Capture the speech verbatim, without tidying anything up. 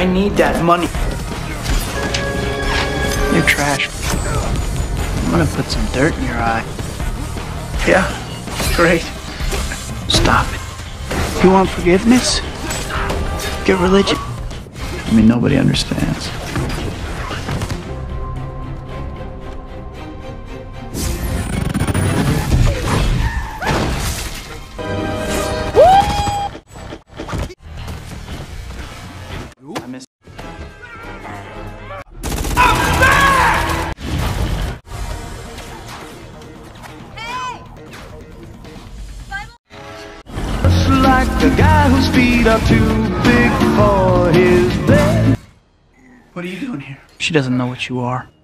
I need that money. You're trash. I'm gonna put some dirt in your eye. Yeah, great. Stop it. You want forgiveness? Get religion. I mean, nobody understands. I miss. Like the guy whose feet are too big for his bed. What are you doing here? She doesn't know what you are.